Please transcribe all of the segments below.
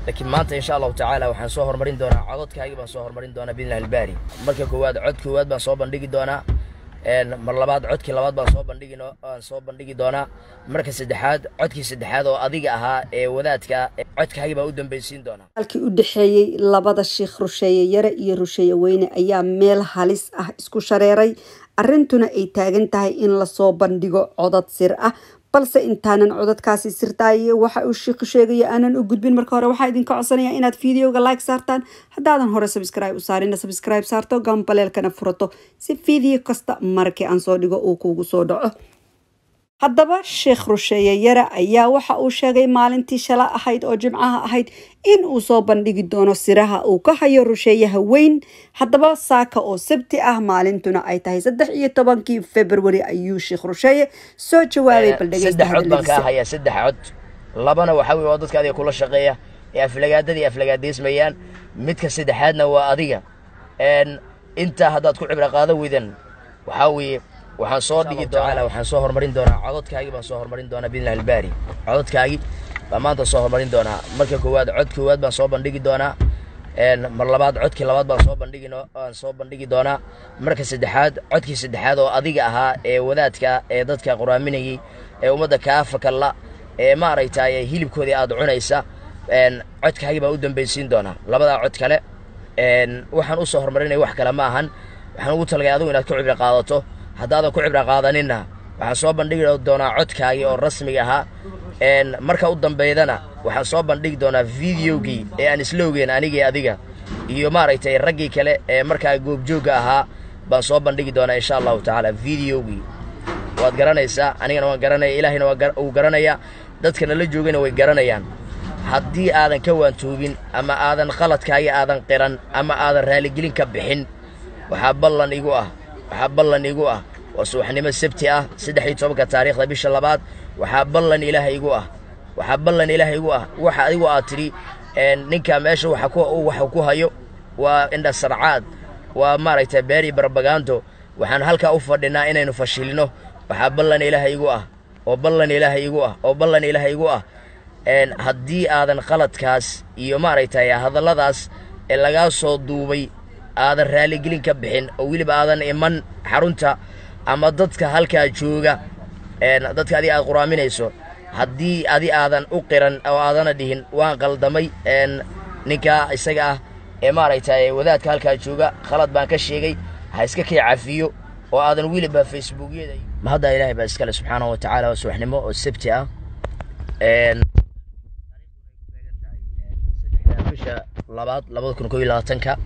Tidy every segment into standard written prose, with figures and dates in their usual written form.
لكن maanta insha Allah ta'ala waxaan soo hormarin doonaa codadkaaga baan soo hormarin doonaa billahi albaari marka koowaad cod koowaad baan soo bandhigi doonaa mar labaad codkii labaad baan soo bandhigi doonaa marka saddexaad codkii saddexaad oo adiga ahaa ee wadaadka codkaaga baan u dambaysiin doonaa halkii u dhaxeeyay labada sheekh Rusheeye Yare iyo Rusheeye Weyne ayaa meel halis ah isku shareeray arintuna ay taagan tahay in la soo bandhigo codad sir ah balse intaanan codadkaasi sirtaay waxa uu sheekhu sheegay aanan u gudbin marka hore waxa idin ka codsanaya inaad fiidiyoga like saartaan haddaadan hore subscribe u saarina subscribe saarto gambaleelkana furato si fiidiyo kasta markii aan soo dhigo uu kuugu soo dhaco haddaba sheekh Rusheeye Yare ayaa waxa uu sheegay maalintii shala ahayd oo jimcaha ahayd in uu soo bandhigi doono siraha uu ka hayo Rusheeyaha weyn haddaba saaka oo sabti ah maalintuna ay tahay 13 February ayuu sheekh Rusheeye soo jawaabay baldhageysta saddex cod labana waxa weey dadka adiga kula shaqeeya ee aflagaadeysmayaan midka saddexaadna waa adiga inta haddaad ku cibra qaado widan waxa weey waxaan soo dhigi doonaa waxaan soo hormarin doonaa codadkaaga baan soo hormarin doonaa billahi albaari codadkaaga baan maanta soo hormarin doonaa marka koowaad cod koowaad baan soo bandhigi doonaa mar labaad codkii labaad baan soo bandhigi doonaa marka saddexaad codkii saddexaad oo adiga ahaa ee wadaadka ee dadka quraaminayay ee ummadda ka fakalla ee maaraytay hilibkoodii aad cunaysa codkaaga baan u dambaysiin doonaa labada cod kale waxaan u soo hormarinay wax kale ma ahan waxaan ugu talagay adigu inaad ku cibra qaadato haddaadan ku cibra qaadanina waxaan soo bandhigi doonaa codkaaga oo rasmiga ahaa marka u dambeydana waxaan soo bandhigi doonaa videogii ee aan islowgeen aniga iyo adiga iyo maaraytay raggii kale ee markaa goobjooga ahaa baan soo bandhigi doonaa insha Allah ta'ala videogii waad garanaysaa anigana waan garanaya ilaahina uu garanaya dadkana la joogayna way garanayaan haddii aadan ka waantoobin ama aadan qaladkaaga aadan qiran ama aadan raali gelin ka bixin waxaa ballan igu ah وصوحنimo sabti ah 13 taariikhda bisha labaad waxa ballan ilaahay igu ah waxa adigu aad tiri ninka meesha waxa ku hayo waa indha sarcaad waa maaraytay beeri propaganda waxaan halka u fadhinaa inaynu fashilino waxa ballan ilaahay igu ah haddii aadan qaladkaas iyo maaraytay hadalladaas ee laga soo duubay aadan raali gelin ka bixin oo waliba aadan iman xarunta ama dadka halka jooga dadka adiga aad quraaminayso haddii aadan u qiran oo aadan dhihin waan qaldamay ninka isaga ah ee maaraytay wadaadka halka jooga khalad baan ka sheegay ha iska kii cafiyo oo aadan wiliba facebookyada ma hadda ilaahay baa iskale subhanahu wa ta'ala oo suuxnimo oo sabti ah bisha labaad 2021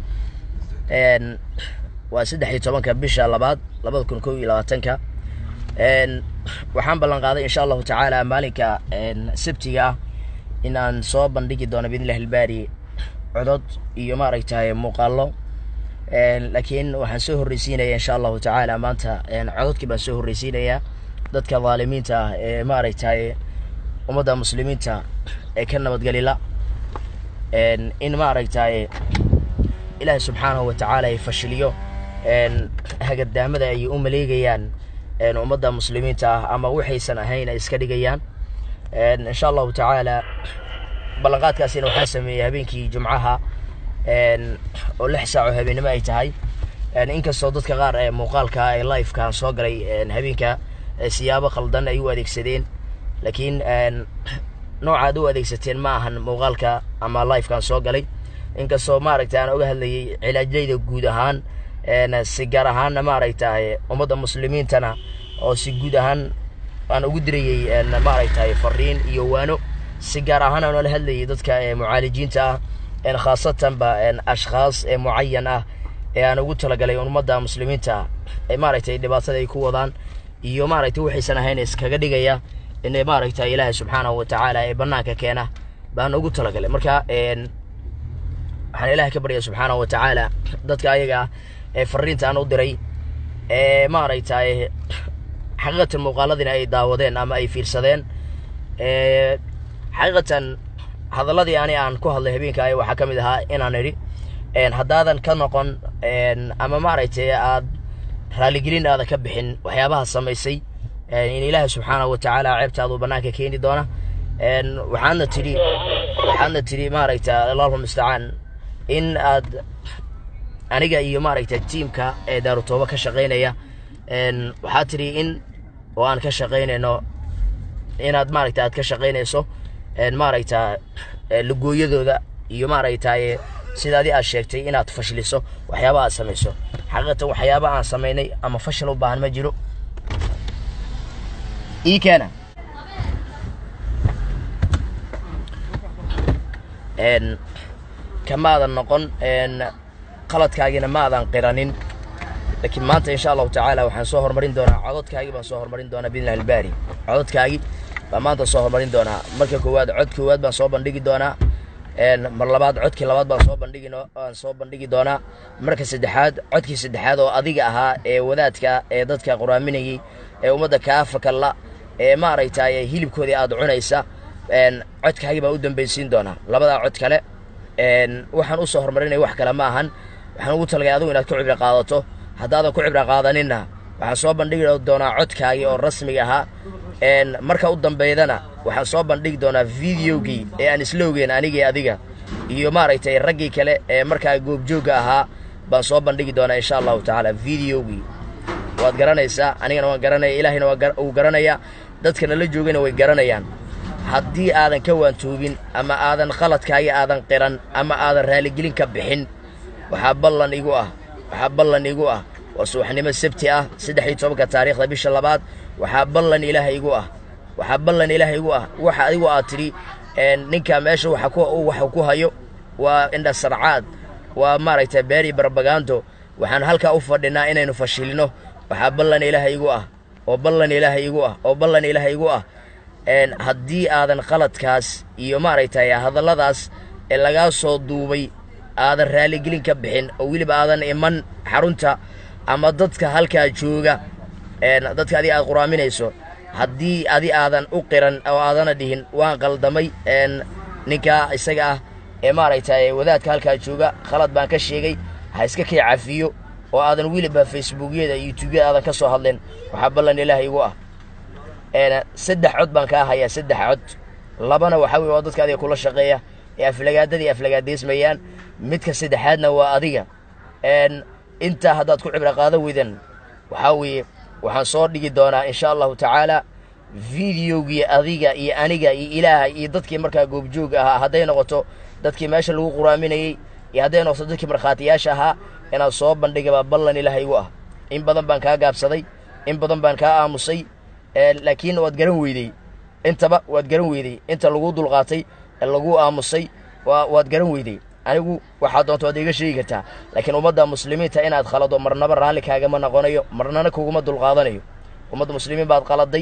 waa 13 bisha labaad 2021 waxaan ballan qaaday insha Allah ta'ala maalinka sabtiga inaan soo bandhigi doono billahi albaari codod iyo maaraytay muuqaalo laakiin waxaan soo horeysiinaya insha Allah ta'ala maanta cododkii baan soo horeysiinaya dadka zaalimiinta ah ee maaraytay ummadda muslimiinta ee ka nabadgalila in maaraytay ilaahay subhanahu wa ta'ala fashiliyo hagadaamada ay u maleegayaan ummadda muslimiinta ama waxaysan ahayn iska dhigayaan insha Allah ta'ala balaqaadkaasina waxa sameeyay habeenkii jumcaha oo 6 saac habeenimo ay tahay inkastoo dadka qaar ee muuqaalka ay live ka soo galay habeenka siyaabo qaldan ay u adeegsadeen laakiin noocaad u adeegsateen ma ahan muuqaalka ama live ka soo galay inkastoo maaragtay aan uga hadlayay cilaajayda guud ahaan si gaar ahaan maaragtay ummadda muslimiintana oo si guud ahaan aan ugu dirayay maaragtay fariin iyo waano si gaar ahaan aan la hadlayay dadka mucaalijiinta ah khaasatan ba ashkhas muayyan ah ee aan ugu talagalay ummadda muslimiinta ee maaragtay dhibaatada ay ku wadaan iyo maaragtay waxaysan ahayn iskaga dhigaya in maaragtay ilaahay subhanahu wa ta'ala ee banaanka keena baan ugu talagalay marka waxaan ilaahay ka baryaa subhanahu wa ta'ala dadka ayaga ee fariinta aan u diray ee maaraytay xaqiiqatan muuqaaladina ay daawadeen ama ay fiirsadeen xaqiiqatan hadalladii aan ku hadlay habeenka ay waxa kamid ahaa inaan iri haddaadan ka noqon ama maaraytay aad raali gelin aad ka bixin waxyaabaha sameysay in ilaahay subhanahu wa ta'ala ceebtaadu banaanka keeni doona waxaana tiri waxaadna tiri maaragtaa allahu mustacaan in aad aniga iyo maaragtaa tiimka ee daarutooba ka shaqaynaya waxaad tiri in oo aan ka shaqaynayno inaad maaragtaa aad ka shaqaynayso maaragtaa lugooyadooda iyo maaragtaa sidaadii aad sheegtay inaad fashiliso waxyaaba aad samayso xaqiiqatan waxyaaba aan samaynay ama fashil u baahan ma jiro keena kamaadan noqon qaladkaagina maadan qiranin laakiin maanta insha allahu tacaala waxaan soo hormarin doonaa cododkaagii baan soo hormarin doonaa biidnilaahi albaari cododkaagii baan maanta soo hormarin doonaa marka koowaad cod koowaad baan soo bandhigi doonaa mar labaad codkii labaad baan soo bandhigi doonaa marka saddexaad codkii saddexaad oo adiga ahaa ee wadaadka ee dadka quraaminayay ee ummadda kaafakalla ee maaragtaa hilibkoodii aad cunaysa codkaagii baan u dambaysiin doonaa labadaa cod kale waxaan u soo hormarinaya wax kale ma ahan waxaan ugu talagay adigu inaad ku cibro qaadato haddaadan ku cibro qaadaninna waxaan soo bandhigi doonaa codkaagii oo rasmiga ahaa marka u dambeydana waxaan soo bandhigi doonaa videogii ee aan isla ogeyn anigii adiga iyo maaragtay raggii kale ee markaa goobjoogga ahaa baan soo bandhigi doonaa insha allahu tacaala videogii waad garanaysaa anigana waan garanaya ilaahayna wuu garanayaa dadkana la joogayna way garanayaan haddii aadan ka waantoobin ama aadan qaladkaagii aadan qiran ama aadan raaligelin ka bixin waxaa ballan igu ah waa subaxnimo sabti ah 13 taariikhda bisha labaad waxaa ballan ilaahay igu ah waxa adigu aad tiri ninka meesha waxa ku hayo waa indha sarcaad waa maaragtay beeri barbagaando waxaan halkaa u fadhinaa inaynu fashilino waxaa ballan ilaahay igu ah haddii aadan qaladkaas iyo maaragtay hadalladaas ee lagaa soo duubay aadan raaligelin ka bixin oo weliba aadan iman xarunta ama dadka halkaa jooga dadka adiga aad quraaminayso haddii aadan u qiran oo aadana dhihin waan qaldamay ninka isaga ah ee maaragtay wadaadka halkaa jooga khalad baan ka sheegay ha iska kii cafiyo oo aadan weliba facebookyada iyo youtubeyada aadan ka soo hadleen waxaa ballan ilaahay igu ah saddex cod baan kaa hayaa saddex cod labana waxaa weeye waa dadka adiga kula shaqeeya ee aflagaadadii aflagaadaysmayaan midka saddexaadna waa adiga intaa haddaad ku cibro qaadan weydan waxaa weeye waxaan soo dhigi doonaa insha allahu tacaala videogii adiga iyo aniga iyo ilaahay iyo dadkii markaa goobjoog ahaa hadday noqoto dadkii meesha lagu quraaminayey iyo hadday noqoto dadkii markhaatiyaasha ahaa inaad soo bandhigabaa ballan ilaahay igu ah in badan baan kaa gaabsaday in badan baan kaa aamusay laakiin waad garan weyday inta lagu dulqaatay lagu aamusay waad garan weyday anigu waxaa doonto waad iga sheegi kartaa laakiin ummadda muslimiinta inaad khalado marnaba raalli kaagama noqonayo marnana kuguma dulqaadanayo ummadda muslimiin baad qaladay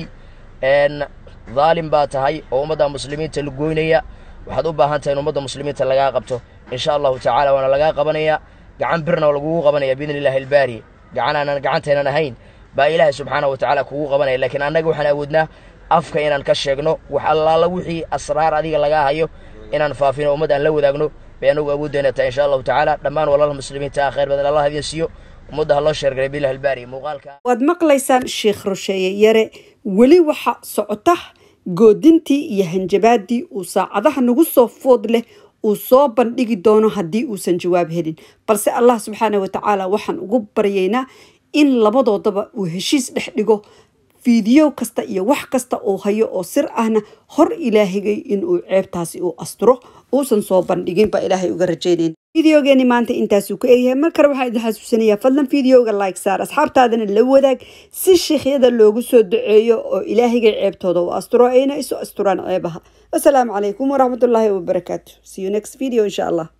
dhaalim baa tahay oo ummadda muslimiinta la goynaya waxaad u baahan tahay in ummadda muslimiinta lagaa qabto insha allahu tacaala waana lagaa qabanaya gacan birna lagugu qabanaya biidni illaahi albaari gacan aanan gacanteenan ahayn baa ilaahay subxaanahu wa tacaala kugu qabanaya laakiin annaga waxaan awoodnaa afka inaan ka sheegno wax allaala wixii asraar adiga lagaa hayo inaan faafino ummad aan la wadaagno bay anagu awooddeena tahay insha allahu tacaala dhammaan walaalaha muslimiinta khayr badan allah idin siiyo ummadda ha loo sheergalay billahi albaari muuqaalka waad maqlaysaan sheekh rusheeye yare weli waxa socota goodintii iyo hanjabaadii uu saacadaha nagu soo food leh uu soo bandhigi doono haddii uusan jawaab helin balse allah subxaanahu wa tacaala waxaan ugu baryaynaa in labadoodaba uu heshiis dhex dhigo fiideo kasta iyo wax kasta uu hayo oo sir ahna hor ilaahigay inuu ceebtaasi uu asturo uusan soo bandhigin baa ilaahay uga rajaynayn fideogeeni maanta intaasuu ka egyahay mar kale waxaan idin xasuusinayaa fadlan fideoga like saar asxaabtaadana la wadaag si sheekhyada loogu soo duceeyo oo ilaahigay ceebtooda uu asturo ayna isu asturaan ceebaha wasalaamu calaykum waraxmatullaahi wabarakaatu see you next video insha allah